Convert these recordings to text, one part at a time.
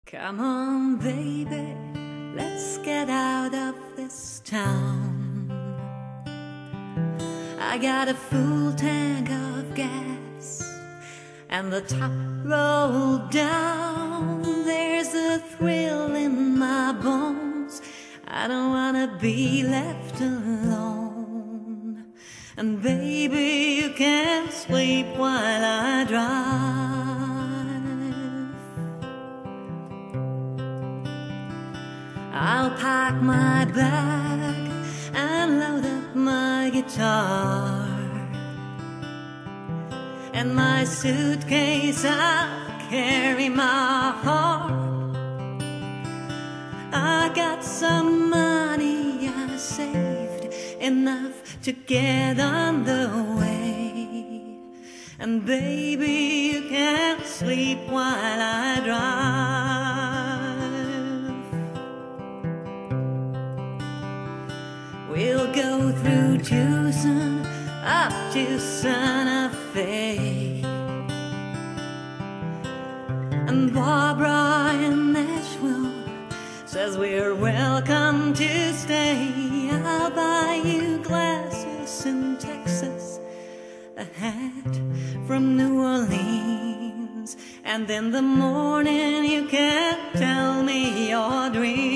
Come on, baby, let's get out of this town. I got a full tank of gas and the top rolled down. There's a thrill in my bones. I don't wanna be left alone. And baby, you can't sleep while I drive. I'll pack my bag and load up my guitar, and my suitcase I'll carry my heart. I got some money I saved, enough to get on the way. And baby, you can't sleep while I drive. We'll go through Tucson up to Santa Fe, and Barbara in Nashville says we're welcome to stay. I'll buy you glasses in Texas, a hat from New Orleans, and in the morning you can tell me your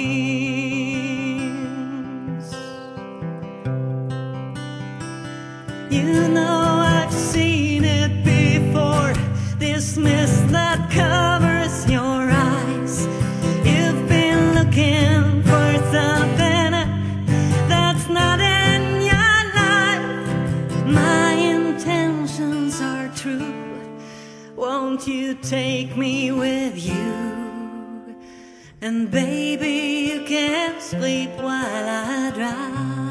dreams. You know I've seen it before, this mist that covers your eyes. You've been looking for something that's not in your life. My intentions are true. Won't you take me with you? And baby, you can't sleep while I drive.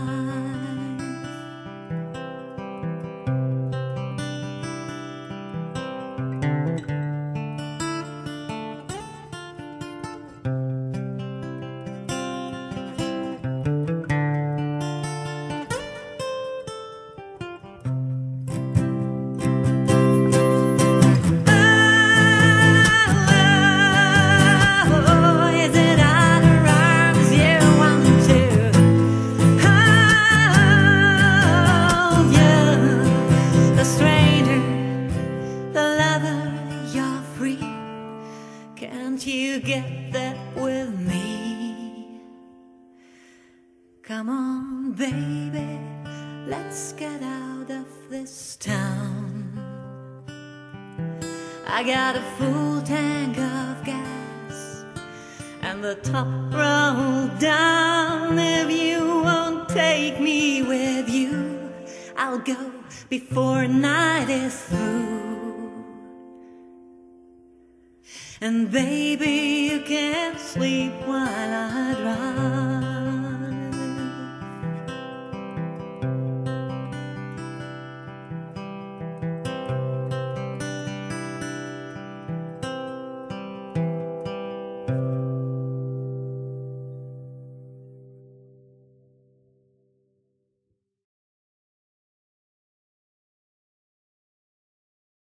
Can't you get that with me? Come on, baby, let's get out of this town. I got a full tank of gas and the top rolled down. If you won't take me with you, I'll go before night is through. And baby, you can't sleep while I drive.